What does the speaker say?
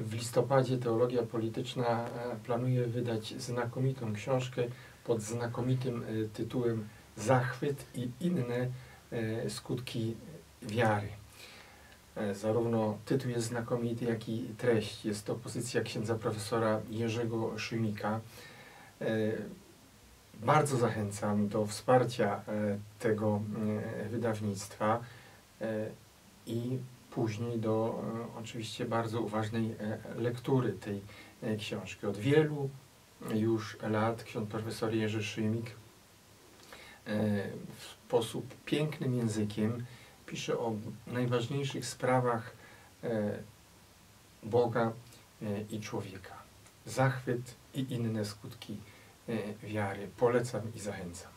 w listopadzie Teologia Polityczna planuje wydać znakomitą książkę pod znakomitym tytułem Zachwyt i inne skutki wiary. Zarówno tytuł jest znakomity, jak i treść. Jest to pozycja księdza profesora Jerzego Szymika. Bardzo zachęcam do wsparcia tego wydawnictwa i później do oczywiście bardzo uważnej lektury tej książki. Od wielu już lat ksiądz profesor Jerzy Szymik w sposób pięknym językiem pisze o najważniejszych sprawach Boga i człowieka. Zachwyt i inne skutki wiary. Polecam i zachęcam.